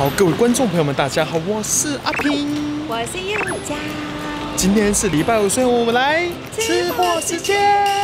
好，各位观众朋友们，大家好，我是阿平， 我是佑佳。 今天是礼拜五，所以我们来吃货时间，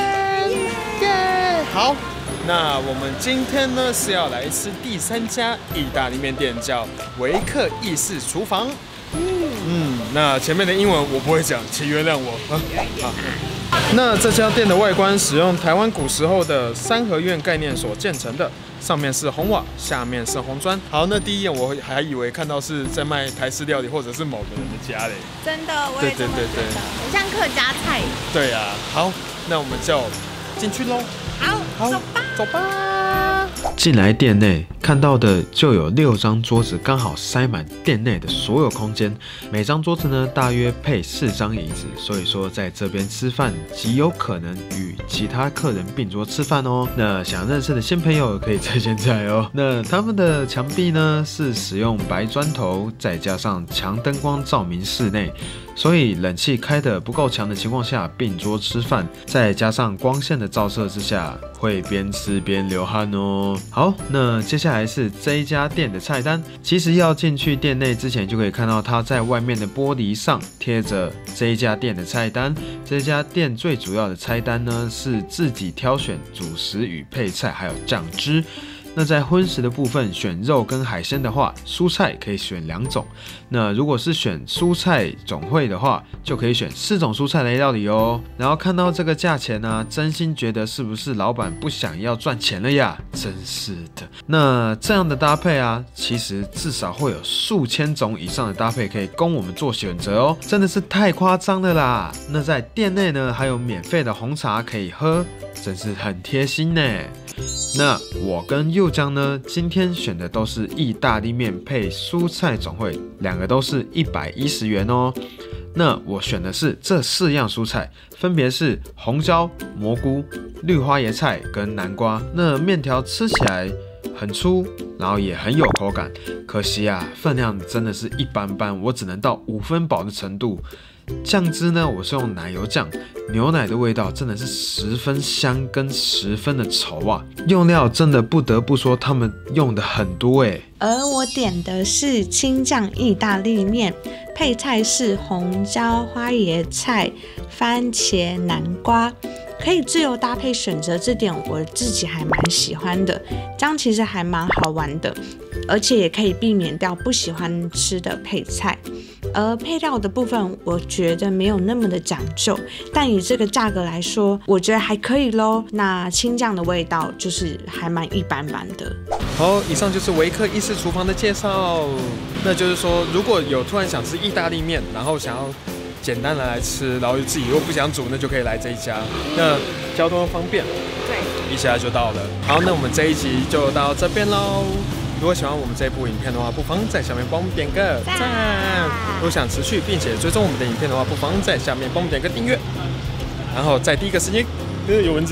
耶！好，那我们今天呢是要来吃第3家意大利面店，叫维克意式厨房。那前面的英文我不会讲，请原谅我。好。那这家店的外观使用台湾古时候的三合院概念所建成的，上面是红瓦，下面是红砖。好，那第一眼我还以为看到是在卖台式料理或者是某个人的家嘞。 真的，我也这么觉得，很像客家菜。 对啊，好，那我们就进去喽。好，走吧，走吧。 进来店内看到的就有6张桌子，刚好塞满店内的所有空间。每张桌子呢，大约配4张椅子，所以说在这边吃饭极有可能与其他客人并桌吃饭哦。那想认识的新朋友可以在现在哦。那他们的墙壁呢是使用白砖头，再加上强灯光照明室内。所以冷气开得不够强的情况下并桌吃饭，再加上光线的照射之下，会边吃边流汗哦。好，那接下来是这一家店的菜单。其实要进去店内之前，就可以看到它在外面的玻璃上贴着这一家店的菜单。这家店最主要的菜单呢是自己挑选主食与配菜，还有酱汁。那在荤食的部分，选肉跟海鲜的话，蔬菜可以选2种。那如果是选蔬菜总会的话，就可以选4种蔬菜类料理哦。然后看到这个价钱呢，真心觉得是不是老板不想要赚钱了呀？真是的。那这样的搭配啊，其实至少会有数千种以上的搭配可以供我们做选择哦，真的是太夸张了啦。那在店内呢，还有免费的红茶可以喝，真是很贴心呢。那我跟佑江呢，今天选的都是意大利面配蔬菜总会，2个都是110元哦。那我选的是这4样蔬菜，分别是红椒、蘑菇、绿花椰菜跟南瓜。那面条吃起来很粗，然后也很有口感，可惜啊，分量真的是一般般，我只能到5分饱的程度。酱汁呢，我是用奶油酱，牛奶的味道真的是10分香跟10分的稠啊！用料真的不得不说，他们用的很多欸。 而我点的是青酱意大利面，配菜是红椒、花椰菜、番茄、南瓜，可以自由搭配选择，这点我自己还蛮喜欢的。这样其实还蛮好玩的，而且也可以避免掉不喜欢吃的配菜。而配料的部分，我觉得没有那么的讲究，但以这个价格来说，我觉得还可以咯。那青酱的味道就是还蛮一般般的。 好，以上就是维克意式厨房的介绍。那就是说，如果有突然想吃意大利面，然后想要简单的来吃，然后自己又不想煮，那就可以来这一家。那交通方便，对，一下就到了。好，那我们这一集就到这边喽。如果喜欢我们这部影片的话，不妨在下面帮我们点个赞。如果想持续并且追踪我们的影片的话，不妨在下面帮我们点个订阅。然后在第一个时间，有蚊子。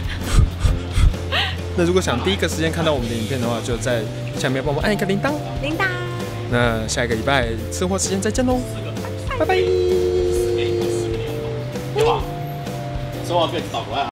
那如果想第一个时间看到我们的影片的话，就在下面帮我们按一个铃铛。那下一个礼拜吃货时间再见喽，拜拜。 说话变倒过来。